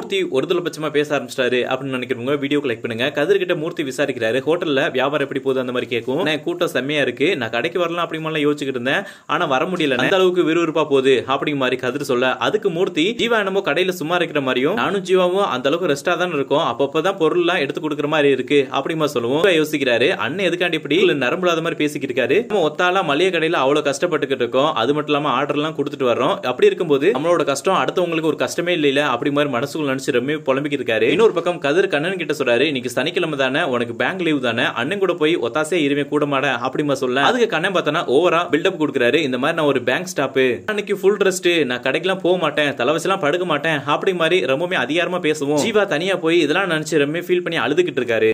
மூர்த்தி ஒருதலை பட்சமா பேச ஆரம்பிச்சிட்டாரு அப்படின்னு நினைக்கிறவங்க வீடியோக்கு லைக் பண்ணுங்க. கதிர் கிட்ட மூர்த்தி விசாரிக்கிறாரு, ஹோட்டல்ல வியாபாரம் எப்படி போகுது அந்த மாதிரி கேட்கும். கூட்டம் செம்மையா இருக்கு, நான் கடைக்கு வரலாம் அப்படிமா யோசிச்சுட்டு இருந்தேன், ஆனா வர முடியல, அந்த அளவுக்கு விறுவிறுப்பா போகுது அப்படிங்கிற மாதிரி கதிர் சொல்ல, அதுக்கு மூர்த்தி ஜீவா என்னமோ கடையில சும்மா இருக்கிற மாதிரியும் நானும் ஜீவாவும் அந்த அளவுக்கு ரெஸ்டா தான் இருக்கும், அப்பப்பதான் பொருள் எல்லாம் எடுத்து கொடுக்குற மாதிரி இருக்கு அப்படிமா சொல்லுவோம். யோசிக்கிறாரு, அண்ணன் எதுக்காண்டி இப்படி நரம்புலாத மாதிரி பேசிக்கிட்டு இருக்காரு, ஒத்தாலா மளிகை கடையில அவ்வளவு கஷ்டப்பட்டுக்கிட்டு இருக்கோம், அது மட்டும் இல்லாம ஆர்டர் எல்லாம் கொடுத்துட்டு வர்றோம், அப்படி இருக்கும்போது நம்மளோட கஷ்டம் அடுத்தவங்களுக்கு ஒரு கஷ்டமே இல்ல அப்படி மாதிரி மனசுக்குள்ள நினைச்சு ரொம்ப புலம்பிக்கிட்டு இருக்காரு. இன்னொரு பக்கம் கதிர் கண்ணன் கிட்ட சொல்றாரு, இன்னைக்கு சனிக்கிழமை தானே, உனக்கு பேங்க் லீவ் தானே, அண்ணன் கூட போய் ஒத்தாசே இருமே கூட மாட அப்படிமா சொல்ல, அதுக்கு கண்ணன் பார்த்தனா ஓவரா பில்டப் கொடுக்குறாரு. இந்த மாதிரி நான் ஒரு பேங்க் ஸ்டாப், அன்னைக்கு ஃபுல் ரெஸ்ட், நான் கடைக்கெல்லாம் போக மாட்டேன், தலைவசெல்லாம் படுக்க மாட்டேன் அப்படி மாதிரி ரொம்பவே அதிகாரமா பேசுவோம். ஜீவா தனியா போய் இதெல்லாம் நினைச்சு ரொம்ப ஃபீல் பண்ணி அழுதுகிட்டு இருக்காரு.